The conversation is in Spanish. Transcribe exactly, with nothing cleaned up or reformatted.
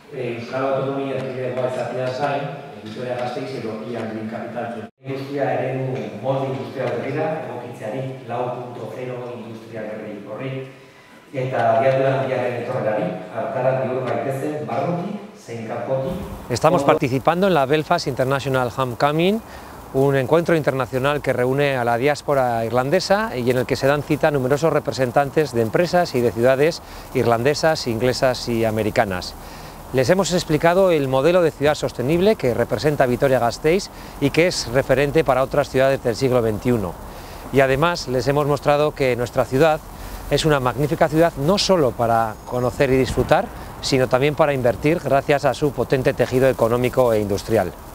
Euskal Autonomia Erkidegoa izateaz gain, Vitoria-Gasteiz edo Ian Green Capital industria eremu molde industrial berrira egokitzeari lau puntu zero industria berri horri eta abiadura handiaren etorrerari hartara bihur gaitezen barrutik zein kanpotik. Estamos participando en la Belfast International Homecoming, un encuentro internacional que reúne a la diáspora irlandesa y en el que se dan cita numerosos representantes de empresas y de ciudades irlandesas, inglesas y americanas. Les hemos explicado el modelo de ciudad sostenible que representa Vitoria-Gasteiz y que es referente para otras ciudades del siglo veintiuno. Y además les hemos mostrado que nuestra ciudad es una magnífica ciudad no solo para conocer y disfrutar, sino también para invertir gracias a su potente tejido económico e industrial.